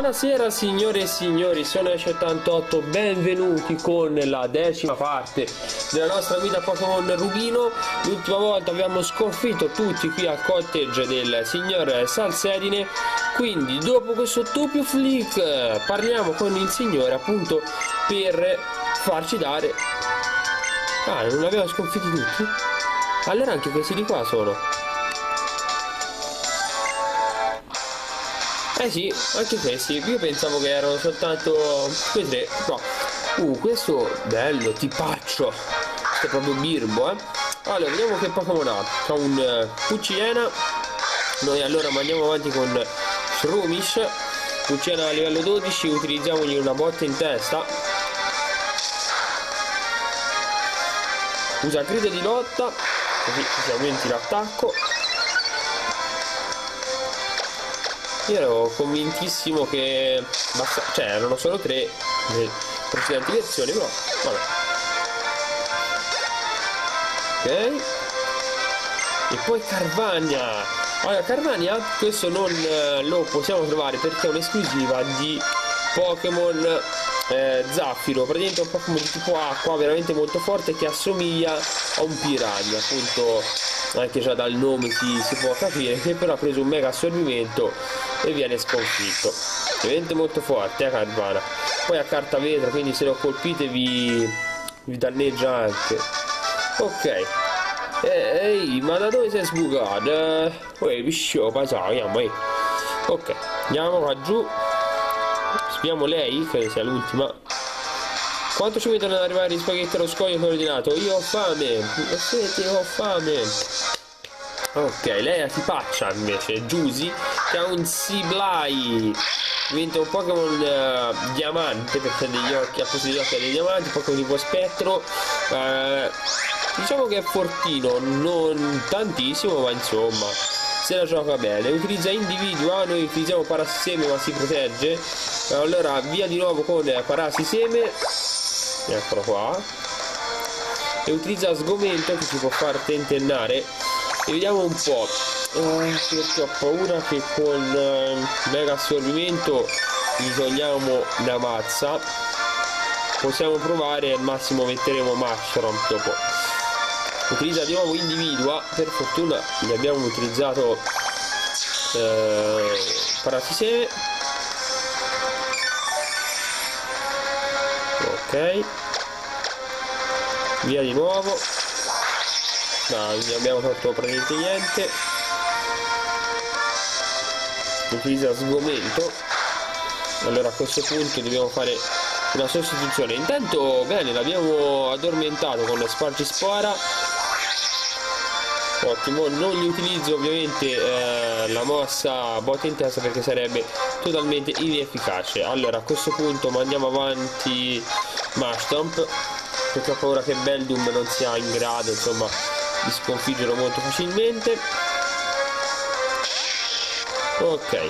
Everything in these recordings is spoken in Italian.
Buonasera signore e signori, sono Esce88, benvenuti con la 10ª parte della nostra guida Pokémon Rubino. L'ultima volta abbiamo sconfitto tutti qui al cottage del signor Salsedine, quindi dopo questo doppio flick parliamo con il signore appunto per farci dare... Ah, non abbiamo sconfitti tutti? Allora anche questi di qua sono... Eh sì, anche questi. Io pensavo che erano soltanto quei tre. No. Questo bello, tipaccio. Questo è proprio birbo, eh. Allora, vediamo che Pokémon ha. C'ha un Pucciena. Noi allora andiamo avanti con Shroomish. Pucciena a livello 12, utilizziamogli una botta in testa. Usa grido di lotta, così si aumenti l'attacco. Io ero convintissimo che basta, cioè erano solo tre nelle precedenti versioni, però vabbè. Ok. E poi Carvagna. Allora Carvagna questo non lo possiamo trovare perché è un'esclusiva di Pokémon Zaffiro, praticamente un Pokémon di tipo acqua veramente molto forte che assomiglia a un piranha, appunto anche già dal nome si può capire che però ha preso un mega assorbimento e viene sconfitto. Veramente molto forte, Carvana. Poi ha carta vetro, quindi se lo colpite vi danneggia anche. Ok. Ehi, ma da dove sei sbucato? Piscio, ok, andiamo qua giù. Spiamo lei, che sia l'ultima. Quanto ci mettono ad arrivare gli spaghetti allo scoglio coordinato? Io ho fame. Ho fame. Ok, lei è tipaccia invece, Giusy, che ha un Siblai. Diventa un Pokémon diamante, perché ha degli occhi, ha posto degli occhi dei diamanti, Pokémon tipo spettro. Diciamo che è fortino, non tantissimo, ma insomma, se la gioca bene. Utilizza individua, noi utilizziamo Parasiseme ma si protegge. Allora via di nuovo con Parasiseme. Eccolo qua. E utilizza Sgomento che ci può far tentennare. E vediamo un po', perché ho paura che con mega assorbimento gli togliamo una mazza. Possiamo provare, al massimo metteremo Mushroom dopo. Utilizza di nuovo individua, per fortuna gli abbiamo utilizzato Parasiseme. Ok, via di nuovo. Non abbiamo fatto praticamente niente. Utilizza Sgomento. Allora a questo punto dobbiamo fare una sostituzione. Intanto bene, l'abbiamo addormentato con Spargispora. Ottimo, non gli utilizzo ovviamente la mossa botta in testa perché sarebbe totalmente inefficace. Allora a questo punto mandiamo avanti Marshtomp, perché ho paura che Beldum non sia in grado insomma di sconfiggerlo molto facilmente. Ok,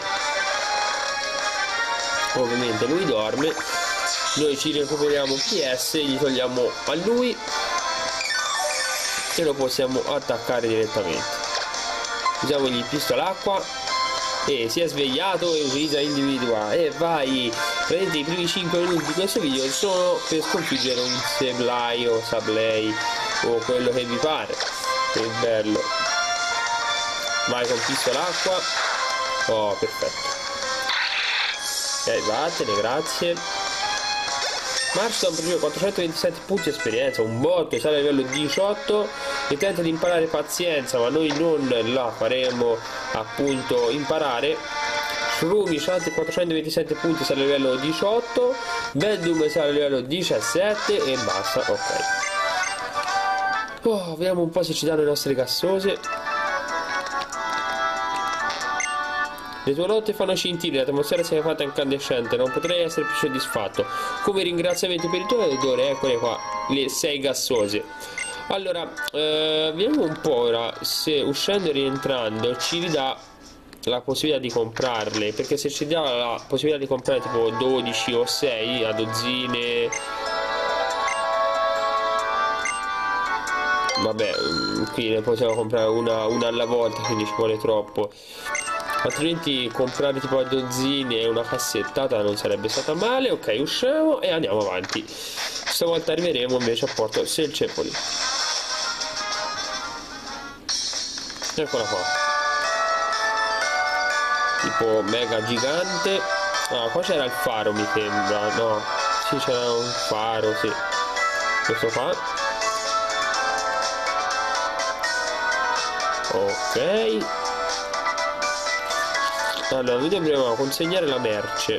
ovviamente lui dorme, noi ci recuperiamo PS, gli togliamo a lui e lo possiamo attaccare direttamente. Usiamogli il pistola acqua e si è svegliato e utilizza individua e vai. Praticamente i primi 5 minuti di questo video sono per sconfiggere un Sableye o Sableye o quello che vi pare. Che bello. Vai con pistola acqua. Oh, perfetto. Ok, vattene, grazie. Marshtomp prima 427 punti di esperienza, un botto, sale a livello 18 e tenta di imparare pazienza, ma noi non la faremo appunto imparare. Shroomish altri 427 punti, sale a livello 18, Beldum sale a livello 17 e basta. Ok. Oh, vediamo un po' se ci danno le nostre gassose. Le tue lotte fanno scintille, l'atmosfera si è fatta incandescente, non potrei essere più soddisfatto. Come ringraziamento per il tuo odore, eccole qua, le 6 gassose. Allora, vediamo un po' ora se uscendo e rientrando ci ridà la possibilità di comprarle, perché se ci dà la possibilità di comprare tipo 12 o 6 a dozzine, vabbè, qui ne possiamo comprare una alla volta, quindi ci vuole troppo. altrimenti comprare tipo a dozzine e una cassettata non sarebbe stata male. Ok, usciamo e andiamo avanti. Stavolta arriveremo invece a Porto Selcepoli. Eccola qua, tipo mega gigante. Ah, qua c'era il faro, mi sembra. No, sì, c'era un faro, sì. Questo qua. Ok. Allora, noi dobbiamo consegnare la merce.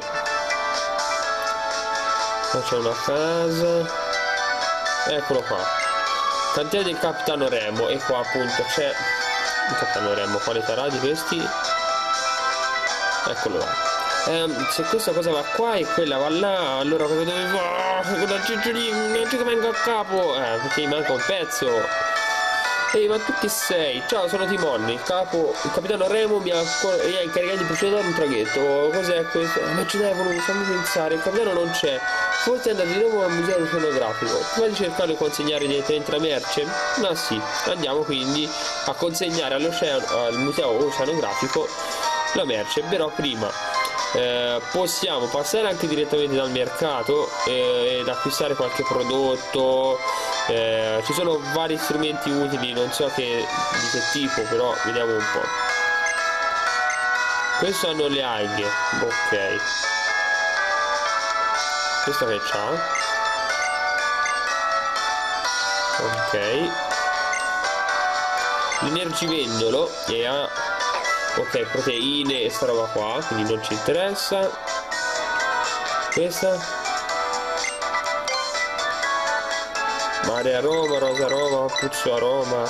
Qua c'è una casa. Eccolo qua. Cantiere del Capitano Remo. E qua appunto c'è il Capitano Remo. Quale sarà di questi? Eccolo là. Se questa cosa va qua e quella va là, allora cosa dove va? Cosa c'è lì? Non c'è che vengo a capo. Perché mi manca un pezzo. Ehi, ma tu chi sei? Ciao, sono Timon, il capitano Remo mi ha incaricato di procedere a un traghetto. Cos'è questo? Ma ci devono, fammi pensare, il capitano non c'è. Forse è andato di nuovo al museo oceanografico. Prima di cercare di consegnare direttamente la merce? Ma sì, andiamo quindi a consegnare al museo oceanografico la merce. Però prima possiamo passare anche direttamente dal mercato ed acquistare qualche prodotto. Ci sono vari strumenti utili, non so di che tipo, però vediamo un po'. Questo hanno le alghe, ok. Questo che c'ha? Ok. L'energivendolo e ha, ok, proteine e sta roba qua, quindi non ci interessa. Questa mare aroma, rosa aroma, puzzo aroma.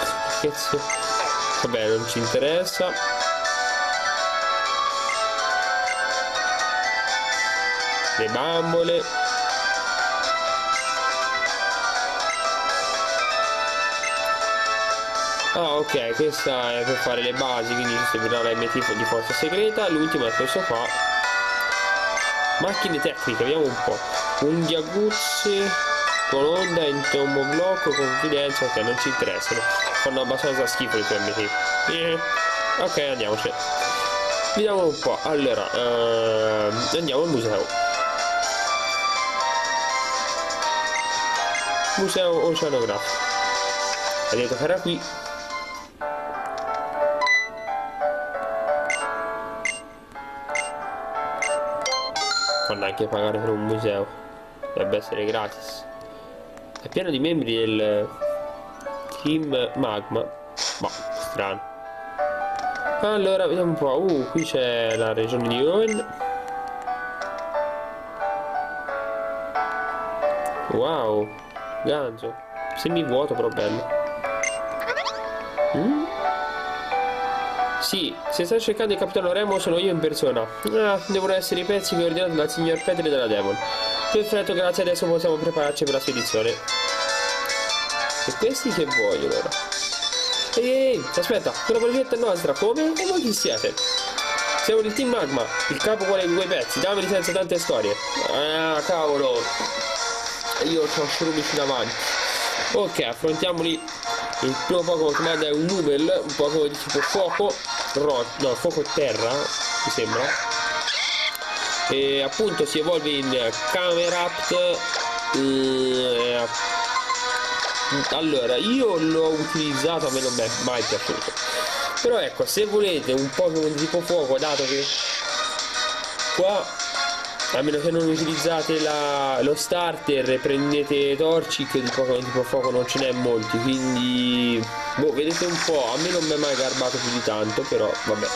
Vabbè, non ci interessa. Le bambole. Ah, ok, questa è per fare le basi, quindi ci servirà la MT di forza segreta. L'ultimo è questo qua. Macchine tecniche, vediamo un po'. Unghiaguzze con onda, entomoblocco, confidenza. Ok, non ci interessano, fanno abbastanza schifo i PMT. Ok, andiamoci, vediamo un po'. Allora andiamo al museo oceanografico. Vedete che era qui. Fanno anche pagare per un museo, dovrebbe essere gratis. È pieno di membri del team Magma. Boh, strano. Allora, vediamo un po'. Qui c'è la regione di Owen. Wow, ganzo. Semivuoto, però bello. Sì, se stai cercando il capitano Remo sono io in persona. Devono essere i pezzi che ho ordinato dal signor Petri della Devon. Perfetto, grazie, adesso possiamo prepararci per la spedizione. E questi che vogliono ora? Ehi, aspetta, quella progetto è nostra, come? E voi chi siete? Siamo del team Magma, il capo vuole 2 pezzi, dammeli senza tante storie. Ah, cavolo. Io ho Shroomish davanti. Ok, affrontiamoli. Il primo Pokémon che manda è un Numel, un Pokémon di tipo fuoco, no, fuoco terra, mi sembra. E appunto si evolve in Camerapt. Allora, io l'ho utilizzato, a me non mi è mai piaciuto. Però ecco, se volete un Pokémon di tipo fuoco, dato che qua, a meno che non utilizzate lo starter e prendete Torchic, di Pokémon tipo fuoco non ce n'è molti, quindi boh, vedete un po', a me non mi è mai garbato più di tanto, però vabbè.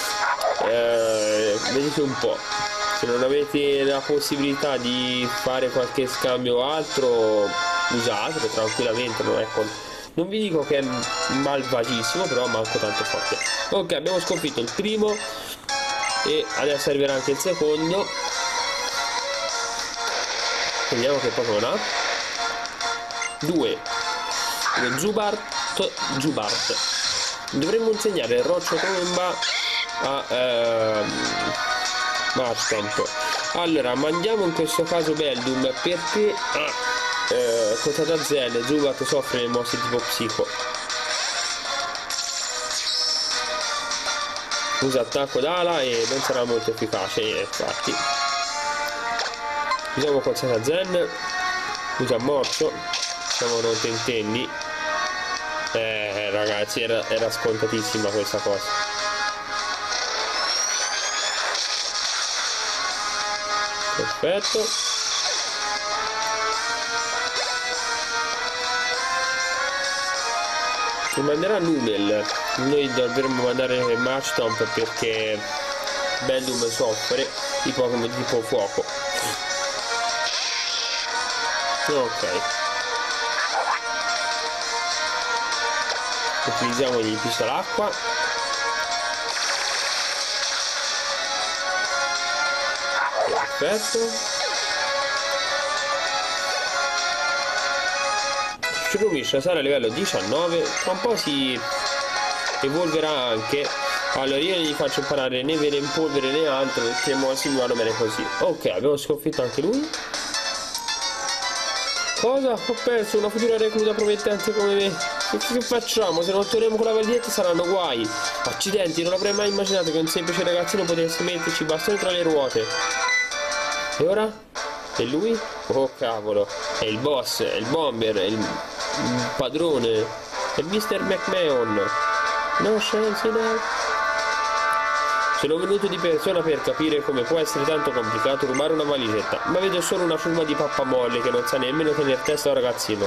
Vedete un po', se non avete la possibilità di fare qualche scambio o altro, usatelo tranquillamente, non vi dico che è malvagissimo, però manco tanto forte. Ok, abbiamo sconfitto il primo e adesso arriverà anche il secondo. Vediamo che Pokémon ha. 2 Zubart. Dovremmo insegnare il roccio tomba a Marshtomp. Allora mandiamo in questo caso Beldum perché contato a Zen. Zubat soffre le mosse tipo psico. usa attacco d'ala e non sarà molto efficace, infatti. Usiamo Cozzata Zen, usa morso, siamo non tentenni. Ragazzi, era scontatissima questa cosa. Perfetto. Ci manderà Numel. Noi dovremmo mandare Marchtomp perché Bellum soffre i Pokémon tipo fuoco. Ok. Utilizziamo gli pistola acqua. Perfetto. Shroomish sarà a livello 19, tra un po' si evolverà anche. Allora io non gli faccio imparare né vene in polvere né altro perché mossi mi vanno bene così. Ok, abbiamo sconfitto anche lui. Cosa? Ho perso una futura recluta promettente come me. Che facciamo? Se non torniamo con la validetta saranno guai. Accidenti, non avrei mai immaginato che un semplice ragazzino potesse metterci i bastoni tra le ruote. E ora? E lui? Oh cavolo, è il boss, è il bomber, è il padrone, è Mr. McMahon. No chance in hell. Sono venuto di persona per capire come può essere tanto complicato rubare una valigetta, ma vedo solo una ciurma di pappamolle che non sa nemmeno tenere testa a un ragazzino.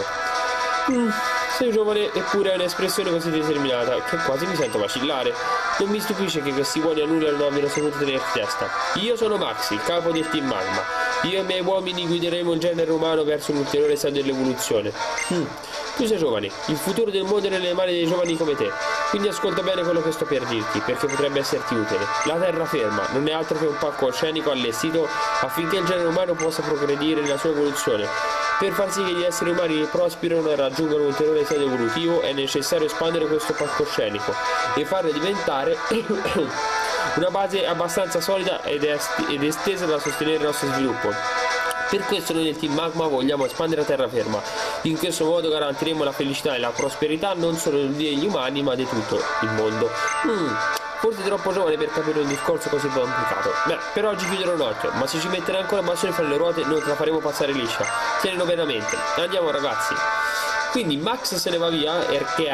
Sei giovane eppure hai un'espressione così determinata che quasi mi sento vacillare. Non mi stupisce che questi buoni a nulla non abbiano saputo tenere testa. Io sono Max, il capo del Team Magma. Io e i miei uomini guideremo il genere umano verso un ulteriore stadio dell'evoluzione. Tu sei giovane, il futuro del mondo è nelle mani dei giovani come te. Quindi ascolta bene quello che sto per dirti, perché potrebbe esserti utile. La terraferma non è altro che un palcoscenico allestito affinché il genere umano possa progredire nella sua evoluzione. Per far sì che gli esseri umani prosperino e raggiungano un ulteriore stadio evolutivo è necessario espandere questo palcoscenico e farlo diventare una base abbastanza solida ed estesa da sostenere il nostro sviluppo. Per questo noi del Team Magma vogliamo espandere la terraferma. In questo modo garantiremo la felicità e la prosperità non solo degli umani ma di tutto il mondo. Forse troppo giovane per capire un discorso così complicato. Beh, per oggi chiuderò un occhio, ma se ci metterà ancora bastoni fra le ruote noi te la faremo passare liscia. Tienilo veramente. Andiamo ragazzi. Quindi Max se ne va via, perché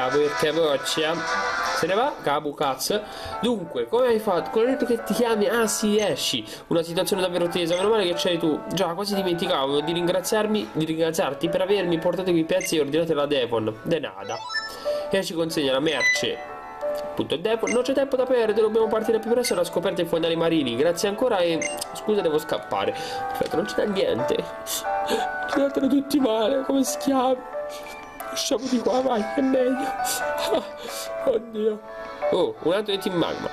se ne va, Kabu Katz. Dunque, come hai fatto? Come hai detto che ti chiami? Ah sì, esci. Una situazione davvero tesa, meno male che c'eri tu. Già, quasi dimenticavo di ringraziarti per avermi portato quei pezzi e ordinati alla Devon. De nada. E ci consegna la merce. Tutto il Devon, non c'è tempo da perdere, dobbiamo partire più presto alla scoperta dei fondali marini. Grazie ancora e scusa, devo scappare. Perfetto, non c'è da niente. Ci trattano tutti male, come schiavi. Usciamo di qua, vai, è meglio. Oddio. Oh, un altro di Team Magma.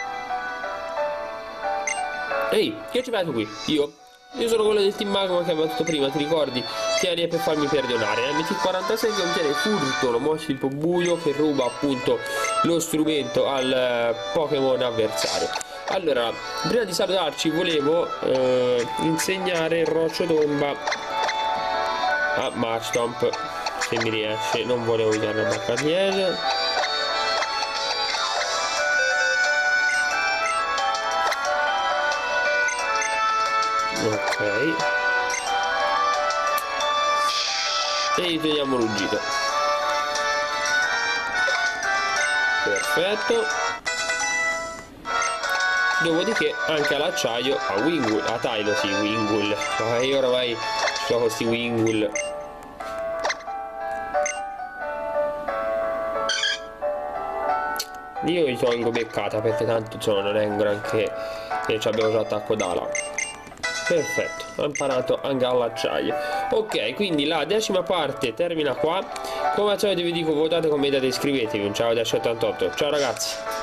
Ehi, che ci fai tu qui? Io sono quello del Team Magma che aveva tutto prima, ti ricordi? Tieni per farmi perdonare. MT46 che contiene furto, lo mosso tipo buio che ruba appunto lo strumento al Pokémon avversario. Allora, prima di salutarci volevo insegnare il roccio tomba a Marchtomp, se mi riesce. Non volevo usare la baccaniere. Ok. E gli togliamo l'ugito. Perfetto. Dopodiché anche all'acciaio a Wingull, a Tylo, sì, Wingull. Ma io oramai sto con questi Wingull. Io gli tolgo beccata perché tanto insomma non è un granché e ci abbiamo già attacco d'ala. Perfetto, ho imparato anche all'acciaio. Ok, quindi la 10ª parte termina qua. Come al solito vi dico, votate, commentate e iscrivetevi. Un ciao da 88. Ciao ragazzi.